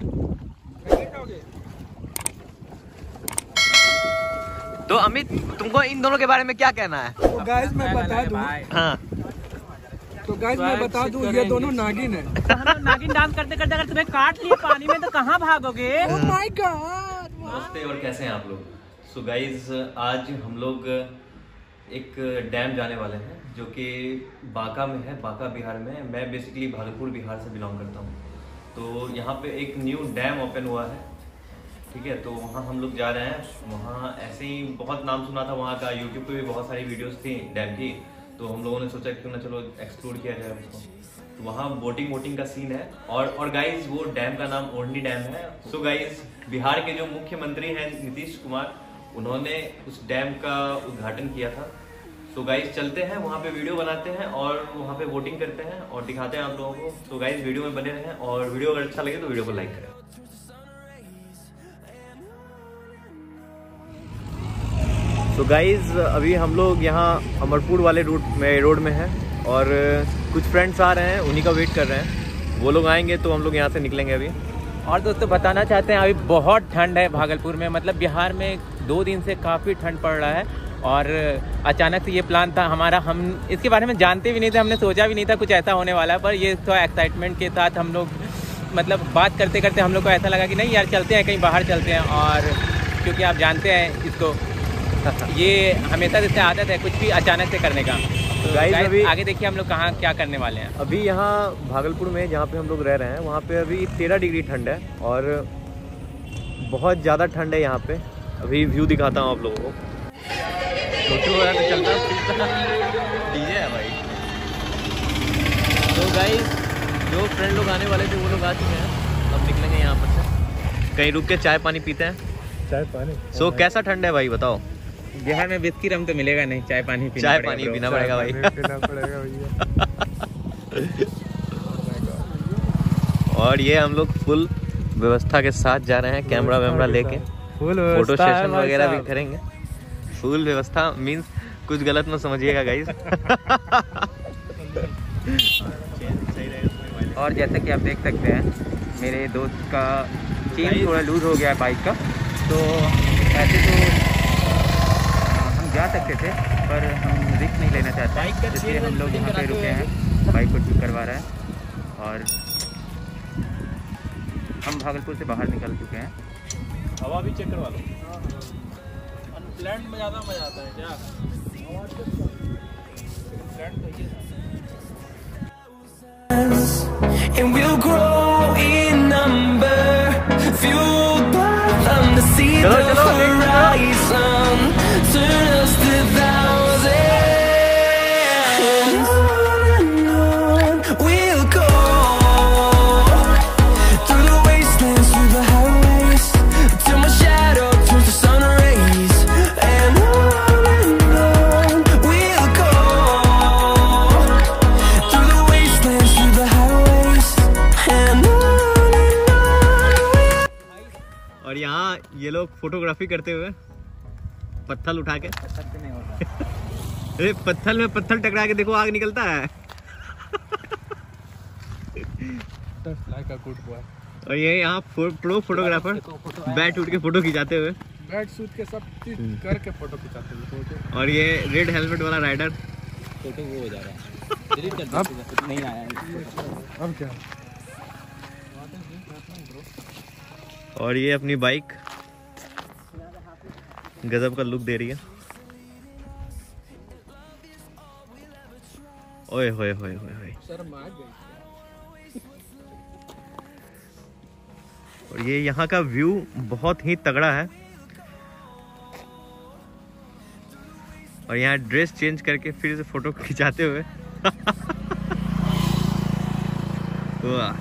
तो अमित, तुमको इन दोनों के बारे में क्या कहना है? तो गाइस मैं बता दूं, हाँ तो गाइस मैं बता दूं, ये दोनों नागिन है। नागिन डांस करते करते अगर तुम्हें काट लिए पानी में तो कहाँ भागोगे? ओह माय गॉड। नमस्ते और कैसे हैं आप लोग? सो गाइज आज हम लोग एक डैम जाने वाले हैं जो कि बांका में है, बांका बिहार में। मैं बेसिकली भागलपुर बिहार से बिलोंग करता हूँ। तो यहाँ पे एक न्यू डैम ओपन हुआ है, ठीक है। तो वहाँ हम लोग जा रहे हैं। वहाँ ऐसे ही बहुत नाम सुना था वहाँ का, यूट्यूब पे भी बहुत सारी वीडियोस थी डैम की। तो हम लोगों ने सोचा क्यों ना चलो एक्सप्लोर किया जाए उसको। तो वहाँ बोटिंग का सीन है। और गाइज वो डैम का नाम ओढ़नी डैम है। सो गाइज बिहार के जो मुख्यमंत्री हैं नीतीश कुमार, उन्होंने उस डैम का उद्घाटन किया था। तो गाइज चलते हैं वहाँ पे, वीडियो बनाते हैं और वहाँ पे बोटिंग करते हैं और दिखाते हैं आप लोगों को। तो गाइज वीडियो में बने रहें और वीडियो अगर अच्छा लगे तो वीडियो को लाइक करें। तो गाइज अभी हम लोग यहाँ अमरपुर वाले रोड में हैं और कुछ फ्रेंड्स आ रहे हैं, उन्हीं का वेट कर रहे हैं। वो लोग आएंगे तो हम लोग यहाँ से निकलेंगे अभी। और दोस्तों बताना चाहते हैं अभी बहुत ठंड है भागलपुर में, मतलब बिहार में 2 दिन से काफ़ी ठंड पड़ रहा है। और अचानक से ये प्लान था हमारा, हम इसके बारे में जानते भी नहीं थे, हमने सोचा भी नहीं था कुछ ऐसा होने वाला है। पर ये थोड़ा एक्साइटमेंट के साथ हम लोग मतलब बात करते करते हम लोग को ऐसा लगा कि नहीं यार चलते हैं, कहीं बाहर चलते हैं। और क्योंकि आप जानते हैं इसको, ये हमेशा जैसे आदत है कुछ भी अचानक से करने का। तो गाइस अभी आगे देखिए हम लोग कहाँ क्या करने वाले हैं। अभी यहाँ भागलपुर में जहाँ पे हम लोग रह रहे हैं वहाँ पे अभी 13 डिग्री ठंड है और बहुत ज़्यादा ठंड है यहाँ पे। अभी व्यू दिखाता हूँ आप लोगों को। फोटो हो रहा है तो चलता डीजे है भाई। तो गाइस जो फ्रेंड लोग आने वाले थे वो लोग आ चुके हैं। अब निकलेंगे यहाँ पर से, कहीं रुक के चाय पानी पीते हैं। चाय पानी। सो कैसा ठंड है भाई बताओ? बिहार में बिस्की रम तो मिलेगा नहीं, चाय पानी पीना पड़ेगा भाई। और ये हम लोग फुल व्यवस्था के साथ जा रहे हैं, कैमरा वैमरा लेके फोटो सेशन वगैरह भी करेंगे। फुल व्यवस्था मीन्स कुछ गलत मत समझिएगा गाइस। और जैसा कि आप देख सकते हैं मेरे दोस्त का चेन थोड़ा लूज हो गया है बाइक का। तो ऐसे तो जा सकते थे पर हम रिस्क नहीं लेना चाहते, इसलिए हम लोग यहाँ पे रुके हैं। बाइक को ठीक करवा रहे हैं और हम भागलपुर से बाहर निकल चुके हैं। हवा भी चेक करवा लो। अनप्लैन्ड में ज़्यादा मजा आता है क्या? And we'll grow in number, fueled by them to see the horizon, turn us to thousands. And on we'll go, through the wastelands, through the highways, till my shadow turns to sun rays. And on we'll go, through the wastelands, through the highways, and on और यहाँ ये लोग photography करते हुए पत्थर उठा के अरे पत्थर में पत्थर टकरा के देखो आग निकलता है। और ये यहाँ प्रो फोटोग्राफर बैट उठ के फोटो खिंचाते हुए, बैट सूट के सब चीज करके फोटो खिंचाते हैं। और ये रेड हेलमेट वाला राइडर फोटो वो हो जा रहा है, डिलीट कर दो, नहीं आया अब क्या? और ये अपनी बाइक गजब का लुक दे रही है। ओए होए होए होए होए। और ये यहाँ का व्यू बहुत ही तगड़ा है। और यहाँ ड्रेस चेंज करके फिर से फोटो खिंचाते हुए वाह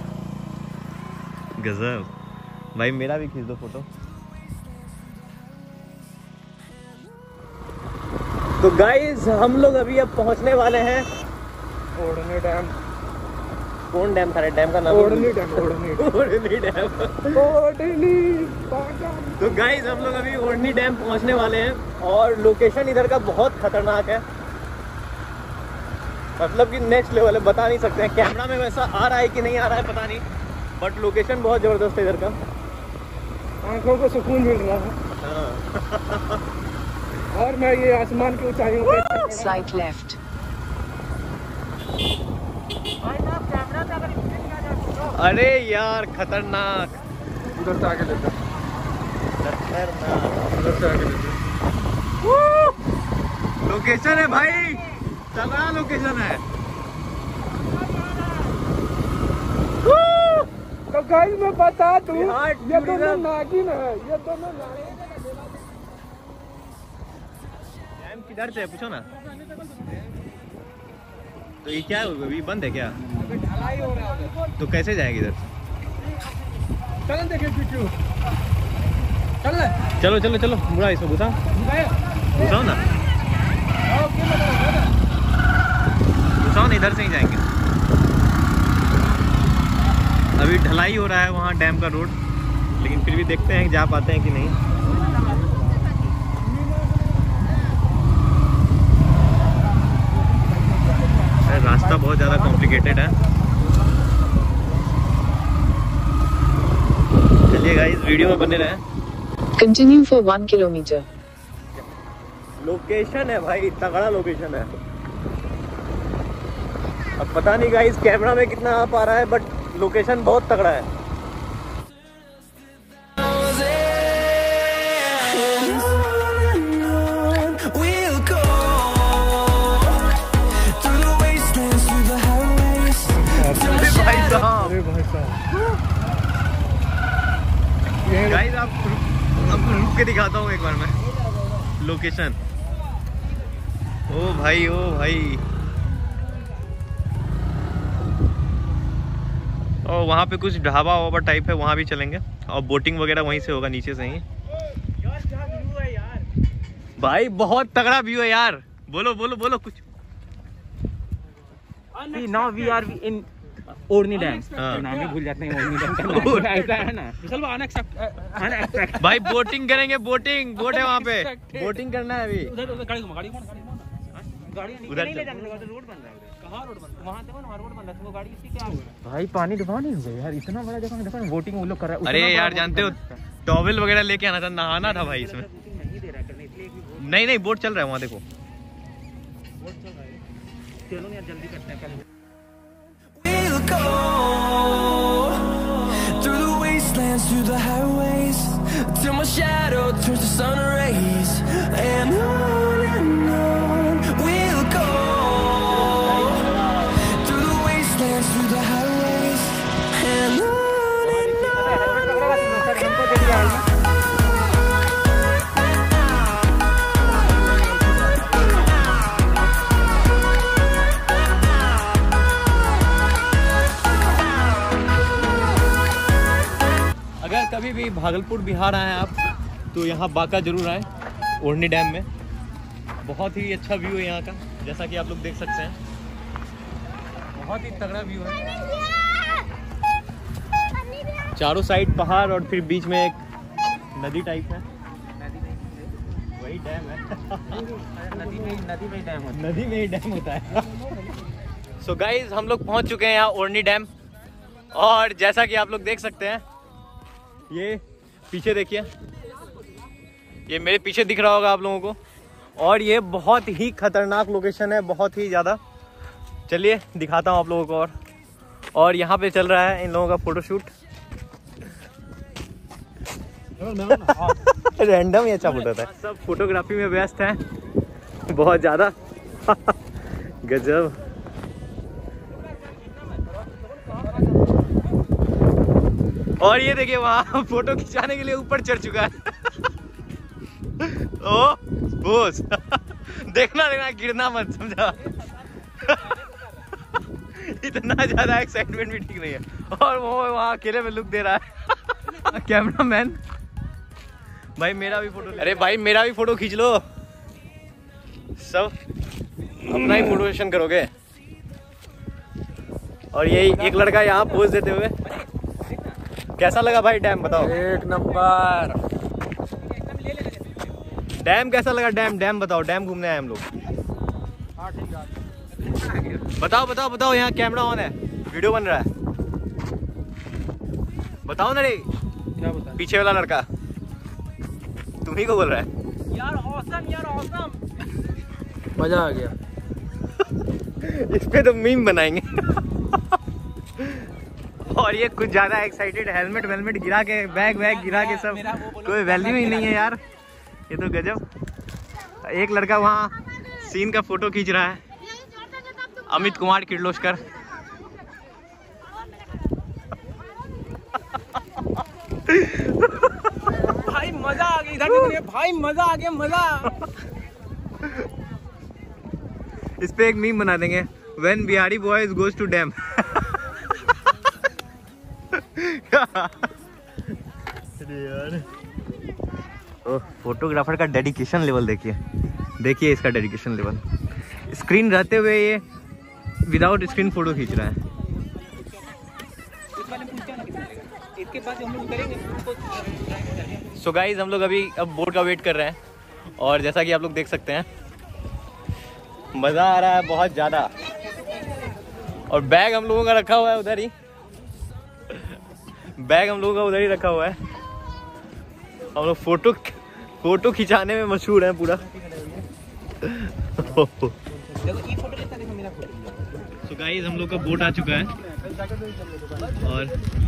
गजब भाई, मेरा भी खींच दो फोटो। तो गाइस हम लोग अभी अब पहुंचने वाले हैं ओढ़नी डैम। कौन डैम था? डैम का नाम ओढ़नी डैम। ओढ़नी डैम। ओढ़नी। तो गाइस हम लोग अभी ओढ़नी डैम पहुंचने वाले हैं और लोकेशन इधर का बहुत खतरनाक है, मतलब कि नेक्स्ट लेवल है, बता नहीं सकते हैं। कैमरा में वैसा आ रहा है कि नहीं आ रहा है पता नहीं, बट लोकेशन बहुत जबरदस्त है इधर का, आंखों को सुकून मिल रहा है। और मैं ये आसमान की ऊंचाइयों पे Slight left. अरे यार खतरनाक, उधर से आगे लेते हैं, खतरनाक उधर से आगे लेते हैं। लोकेशन है भाई, तगड़ा लोकेशन है। तो गाइस मैं बता दूं, बिहार ये दोनों tourism। नागिन है, ये दोनों नागिन। डैम किधर से है पूछो ना। तो ये क्या है, अभी बंद है क्या? अभी ढलाई हो रहा है। तो कैसे जाएंगे इधर? चल देखे बिट्टू, चल ले। चलो चलो चलो, बुरा इसको घुसाओ घुसाओ ना, घुसाओ ना, इधर से ही जाएंगे। अभी ढलाई हो रहा है वहाँ डैम का रोड, लेकिन फिर भी देखते हैं जा पाते हैं कि नहीं। रास्ता बहुत ज़्यादा कॉम्प्लिकेटेड है। चलिए गाइस वीडियो में बने रहें। Continue for 1 kilometer. लोकेशन है भाई, तगड़ा लोकेशन है। अब पता नहीं गाइस कैमरा में कितना आ पा रहा है, बट लोकेशन बहुत तगड़ा है। We'll go through the wastelands, through the highways, till the भाई साहब, अरे भाई साहब, ये गाइस अब रुक के दिखाता हूँ एक बार मैं लोकेशन। ओ भाई ओ भाई, और वहाँ पे कुछ ढाबा वाबा टाइप है, वहाँ भी चलेंगे और बोटिंग वगैरह वहीं से होगा, नीचे से ही। भाई बहुत तगड़ा व्यू है यार, बोलो बोलो बोलो कुछ। नाउ वी आर इन ओढ़नी डैम। हाँ। नाम ही भूल जाते हैं ओढ़नी डैम का नाम। ऐसा है ना। अनएक्सेप्ट भाई बोटिंग करेंगे, बोटिंग बोट है वहाँ पे, बोटिंग करना है अभी। उधर गाड़ी उधर नहीं ले जाने लगा, रोड बन रहा है उधर। कहाँ रोड बन रहा है? वहाँ देखो ना रोड बन रहा है, तो वो गाड़ी इसी क्या भाई पानी डुबा नहीं हुआ यार, इतना बड़ा जगह में देखो ना बोटिंग वो लोग कर रहा है। अरे यार जानते हो टॉवेल वगैरह लेके आना था, नहाना था भाई इसमें। नहीं दे रहा करने, इसलिए एक भी नहीं नहीं बोट चल रहा है वहाँ देखो। बोट चल रहा है। चलो यार जल्दी करते हैं पहले। We'll go through the wastelands, through the highways, till my shadow turns to sun rays, and on we'll go through the wastelands, through the highways, and on. अगर कभी भी भागलपुर बिहार आए आप तो यहाँ बाका जरूर आए, ओढ़नी डैम में। बहुत ही अच्छा व्यू है यहाँ का, जैसा कि आप लोग देख सकते हैं, बहुत ही तगड़ा व्यू है। चारों साइड पहाड़ और फिर बीच में एक नदी टाइप है, वही डैम है। नदी में ही डैम होता है। नदी में ही डैम होता है। सो गाइज हम लोग पहुँच चुके हैं यहाँ ओढ़नी डैम, और जैसा कि आप लोग देख सकते हैं, ये पीछे देखिए, ये मेरे पीछे दिख रहा होगा आप लोगों को, और ये बहुत ही खतरनाक लोकेशन है, बहुत ही ज़्यादा। चलिए दिखाता हूँ आप लोगों को। और यहाँ पे चल रहा है इन लोगों का फोटोशूट। रैंडम ही अच्छा फोटो था, सब फोटोग्राफी में व्यस्त हैं बहुत ज़्यादा। गजब। और ये देखिए वहाँ फोटो खिंचाने के लिए ऊपर चढ़ चुका है। ओ बोस, देखना देखना गिरना मत, समझा। इतना ज्यादा एक्साइटमेंट भी ठीक नहीं है। और वो वहाँ अकेले में लुक दे रहा है कैमरामैन। भाई मेरा भी फोटो, अरे भाई मेरा भी फोटो खींच लो। सब अपना ही फोटो सेशन करोगे। और ये एक लड़का यहाँ पोज देते हुए। कैसा लगा भाई डैम, बताओ। एक नंबर। डैम कैसा लगा? डैम बताओ। डैम घूमने आए हम लोग। बताओ बताओ बताओ, यहाँ कैमरा ऑन है, वीडियो बन रहा है। बताओ ना रे, क्या बता? पीछे वाला लड़का तुम्ही को बोल रहा है। यार औसम, यार औसम। मजा आ गया। इस पे तो मीम बनाएंगे। और ये कुछ ज्यादा एक्साइटेड, हेलमेट वेलमेट गिरा के, बैग वैग गिरा के, सब कोई वैल्यू ही नहीं है यार। ये तो गजब। एक लड़का वहाँ सीन का फोटो खींच रहा है, अमित कुमार किर्लोस्कर। भाई मजा आ गया, इधर भाई मजा आ गया, मजा। इस पे एक मीम बना देंगे, when Bihari boys goes to dam. Photographer का डेडिकेशन लेवल देखिए, देखिए इसका डेडिकेशन लेवल। स्क्रीन रहते हुए ये विदाउट स्क्रीन फोटो खींच रहा है। सो गाइज हम लोग अभी अब बोट का वेट कर रहे हैं, और जैसा कि आप लोग देख सकते हैं मज़ा आ रहा है बहुत ज़्यादा। और बैग हम लोगों का रखा हुआ है उधर ही, बैग हम लोगों का उधर ही रखा हुआ है। हम लोग फोटो खिंचाने में मशहूर हैं पूरा। सो गाइस हम लोग का बोट आ चुका है, और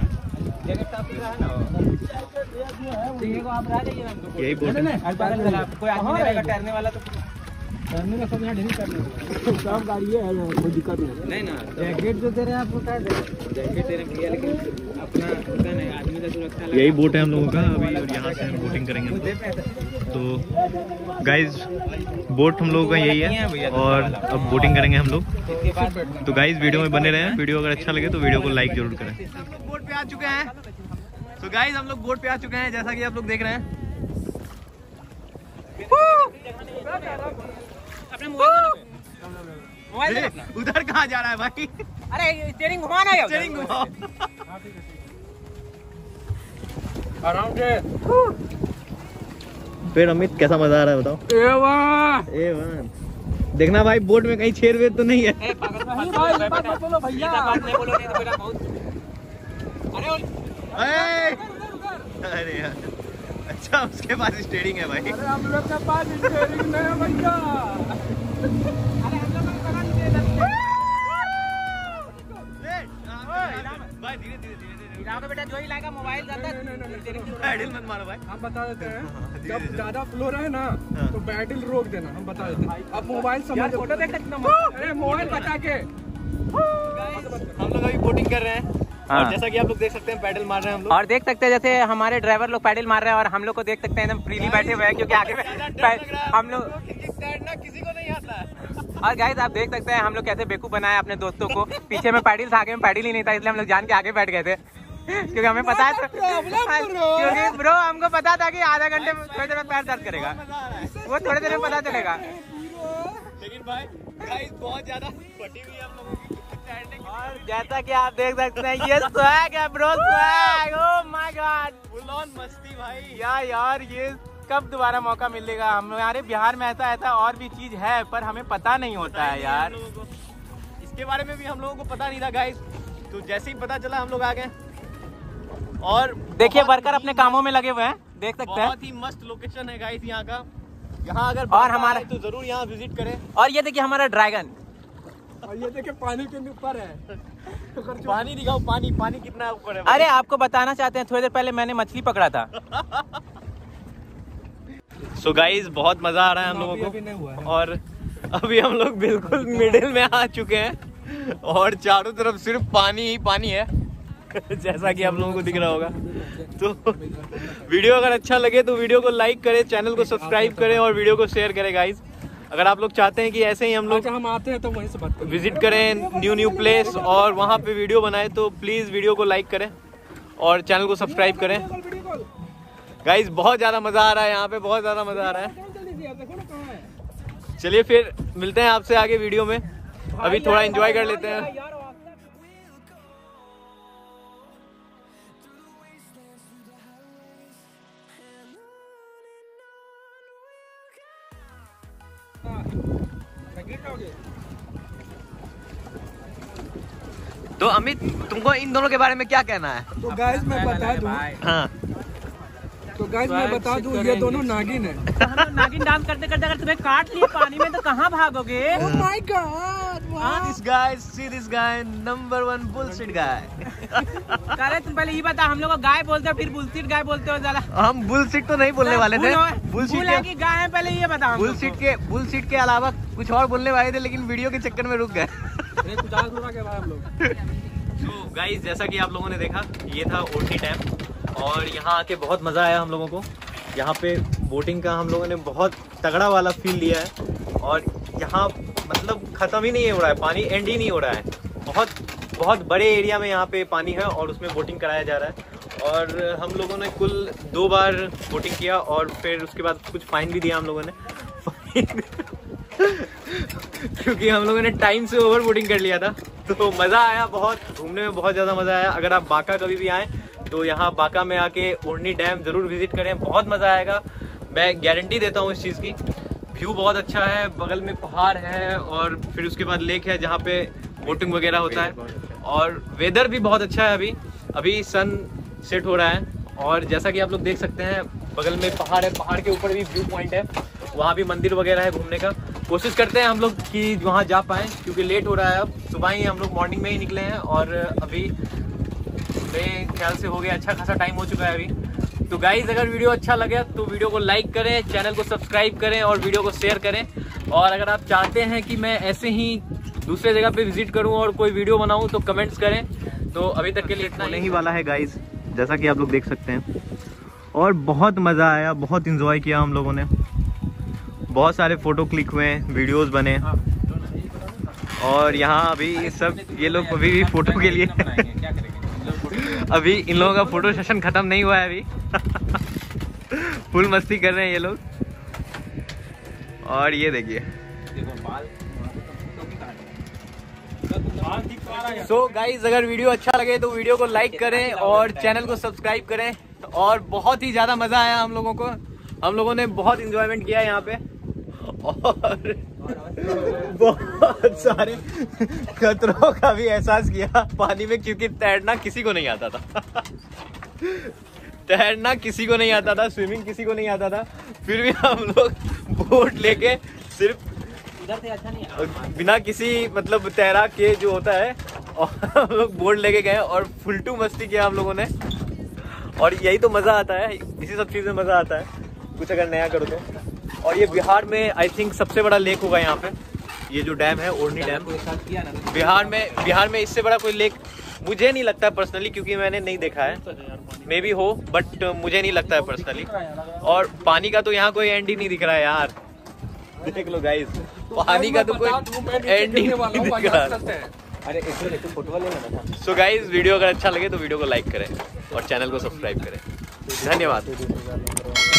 यही बोट है। कोई आदमी नहीं रहेगा तैरने वाला तो करने का सब यहाँ नहीं करने, सब गाड़ी है, कोई दिक्कत नहीं ना। जैकेट जो दे रहे हैं आपको, क्या जैकेट दे रहे हैं, लेकिन अपना होता है आदमी का सुरक्षा। यही बोट है हम लोगों का अभी, और यहाँ से हम बोटिंग करेंगे। तो गाइज बोट हम लोगों का यही है, और अब बोटिंग करेंगे हम लोग। तो गाइज वीडियो में बने रहें, वीडियो अगर अच्छा लगे तो वीडियो को लाइक जरूर करें। बोट पे आ चुके हैं। तो गाइज हम लोग बोट पे आ चुके हैं, जैसा कि आप लोग देख रहे हैं। उधर कहाँ जा रहा है भाई? अरे स्टीयरिंग घुमाना है, स्टीयरिंग घुमाओ। आराम से। फिर अमित कैसा मजा आ रहा है बताओ? ए1 देखना भाई, बोट में कहीं छेद वेद तो नहीं है। बोलो भैया, अरे यार, अच्छा उसके पास स्टीयरिंग है भाई। अरे हम लोग के पास स्टीयरिंग नहीं है भैया। भाई धीरे धीरे बेटा जो ही लाएगा मोबाइल ज्यादा पैडल मत मारो भाई। हम बता देते हैं, जब ज्यादा फ्लो रहे ना तो बैटल रोक देना, हम बता देते हैं। अब मोबाइल समझ, फोटो देख सकते, अरे मोबाइल बता के। हम लोग अभी बोटिंग कर रहे हैं, और जैसा कि आप लोग देख सकते हैं पैडल मार रहे हैं हम लोग। और देख सकते हैं जैसे हमारे ड्राइवर लोग पैडल मार रहे हैं, और हम लोग को देख सकते हैं एकदम फ्रीली बैठे हुए हैं, क्योंकि आगे में हम लोग किसी को नहीं आता है। और गाइस आप देख सकते हैं हम लोग कैसे बेवकूफ बनाए अपने दोस्तों को। पीछे में पैडल था, आगे में पैडल ही नहीं था, इसलिए हम लोग जान के आगे बैठ गए थे, क्योंकि हमें पता है क्योंकि ब्रो हमको पता था कि आधा घंटे में थोड़ी देर में पैर दर्द करेगा, वो थोड़ी देर में पता चलेगा। लेकिन भाई गाइस बहुत ज्यादा फटी हुई है हम लोगों की स्टैंडिंग। और जैसा कि आप देख सकते हैं ये स्वैग है bro, swag. Oh my god, full on मस्ती भाई। यार ये कब दोबारा मौका मिलेगा? हमारे बिहार में ऐसा और भी चीज है, पर हमें पता नहीं होता है यार। इसके बारे में भी हम लोगों को पता नहीं था गाइस, तो जैसे ही पता चला हम लोग आ गए। और देखिए वर्कर अपने कामों में लगे हुए हैं, देख सकते हैं। बहुत ही मस्त लोकेशन है गाइस यहाँ का। यहाँ अगर और हमारा तो जरूर यहाँ विजिट करें। और ये देखिए हमारा ड्रैगन, और ये देखिए पानी के ऊपर है। पानी दिखाओ, पानी पानी कितना ऊपर है। अरे आपको बताना चाहते हैं, थोड़ी देर पहले मैंने मछली पकड़ा था। सो गाइस बहुत मजा आ रहा है हम लोगों को, और अभी हम लोग बिल्कुल मिडिल में आ चुके हैं, और चारों तरफ सिर्फ पानी ही पानी है। जैसा कि आप लोगों को दिख रहा होगा। तो वीडियो अगर अच्छा लगे तो वीडियो को लाइक करें, चैनल को सब्सक्राइब करें, और वीडियो को शेयर करें गाइस। अगर आप लोग चाहते हैं कि ऐसे ही हम लोग हम आते हैं तो वहीं से बात करें, विजिट करें न्यू प्लेस और वहाँ पे वीडियो बनाए, तो प्लीज़ वीडियो को लाइक करें और चैनल को सब्सक्राइब करें गाइस। बहुत ज़्यादा मज़ा आ रहा है यहाँ पे, बहुत ज़्यादा मज़ा आ रहा है। चलिए फिर मिलते हैं आपसे आगे वीडियो में, अभी थोड़ा एंजॉय कर लेते हैं। तो अमित, तुमको इन दोनों के बारे में क्या कहना है? तो गाइस मैं बता दूं, हाँ मैं बता दूं, ये दोनों नागिन है। हम लोग नागिन डांस करते करते अगर तुम्हें काट लिए पानी में तो कहाँ भागोगे? Oh my God! This guy, see this guy, number one bullshit guy. अरे तुम पहले ये बता, हम लोग को गाय बोलते हो फिर बुलशिट गाय बोलते हो जरा। हम बुलशिट तो नहीं बोलने वाले थे, बुल है कि गाय है, पहले ये बता। बुलशिट के अलावा कुछ और बोलने वाले थे, लेकिन वीडियो के चक्कर में रुक गए। तो गाइस, जैसा कि आप लोगों ने देखा, ये था ओरनी डैम और यहाँ आके बहुत मज़ा आया हम लोगों को। यहाँ पे बोटिंग का हम लोगों ने बहुत तगड़ा वाला फील लिया है और यहाँ मतलब ख़त्म ही नहीं हो रहा है, पानी एंड ही नहीं हो रहा है। बहुत बड़े एरिया में यहाँ पे पानी है और उसमें बोटिंग कराया जा रहा है। और हम लोगों ने कुल 2 बार बोटिंग किया और फिर उसके बाद कुछ फाइन भी दिया हम लोगों ने क्योंकि हम लोगों ने टाइम से ओवर बोटिंग कर लिया था। तो मज़ा आया, बहुत घूमने में बहुत ज़्यादा मज़ा आया। अगर आप बाका कभी भी आएँ तो यहाँ बाका में आके ओरनी डैम ज़रूर विजिट करें, बहुत मज़ा आएगा, मैं गारंटी देता हूँ इस चीज़ की। व्यू बहुत अच्छा है, बगल में पहाड़ है और फिर उसके बाद लेक है जहाँ पे बोटिंग वगैरह होता है और वेदर भी बहुत अच्छा है। अभी सन सेट हो रहा है और जैसा कि आप लोग देख सकते हैं, बगल में पहाड़ है, पहाड़ के ऊपर भी व्यू पॉइंट है, वहाँ भी मंदिर वगैरह है घूमने का। कोशिश करते हैं हम लोग कि वहाँ जा पाएँ क्योंकि लेट हो रहा है। अब सुबह ही हम लोग मॉर्निंग में ही निकले हैं और अभी मेरे ख्याल से हो गया, अच्छा खासा टाइम हो चुका है अभी। तो गाइज, अगर वीडियो अच्छा लगे तो वीडियो को लाइक करें, चैनल को सब्सक्राइब करें और वीडियो को शेयर करें। और अगर आप चाहते हैं कि मैं ऐसे ही दूसरे जगह पे विजिट करूं और कोई वीडियो बनाऊं तो कमेंट्स करें। तो अभी तक के लिए इतना ही वाला है गाइज, जैसा कि आप लोग देख सकते हैं। और बहुत मज़ा आया, बहुत इंजॉय किया हम लोगों ने, बहुत सारे फ़ोटो क्लिक हुए, वीडियोज़ बने। और यहाँ अभी सब ये लोग अभी भी फ़ोटो के लिए अभी इन लोगों का फोटो सेशन खत्म नहीं हुआ है अभी फुल मस्ती कर रहे हैं ये लोग। और ये देखिए। सो गाइज, अगर वीडियो अच्छा लगे तो वीडियो को लाइक करें और चैनल को सब्सक्राइब करें। और बहुत ही ज़्यादा मज़ा आया हम लोगों को, हम लोगों ने बहुत इंजॉयमेंट किया यहाँ पे और बहुत सारे खतरों का भी एहसास किया पानी में, क्योंकि तैरना किसी को नहीं आता था तैरना किसी को नहीं आता था, स्विमिंग किसी को नहीं आता था। फिर भी हम लोग बोट लेके सिर्फ इधर से अच्छा नहीं बिना किसी मतलब तैराक के जो होता है, और हम लोग बोट लेके गए और फुलटू मस्ती किया हम लोगों ने। और यही तो मज़ा आता है, इसी सब चीज़ में मज़ा आता है कुछ अगर नया करो तो। और ये बिहार में आई थिंक सबसे बड़ा लेक होगा यहाँ पे, ये जो डैम है ओरनी डैम। बिहार में इससे बड़ा कोई लेक मुझे नहीं लगता है पर्सनली, क्योंकि मैंने नहीं देखा है, मे बी हो बट मुझे नहीं लगता है पर्सनली। और पानी का तो यहाँ कोई एंड ही नहीं दिख रहा है यार, देख लो गाइस, पानी का तो कोई एंड ही नहीं दिख रहा। अरे एक फोटो ले लेना था। सो गाइस, वीडियो अगर अच्छा लगे तो वीडियो को लाइक करें और चैनल को सब्सक्राइब करें। धन्यवाद।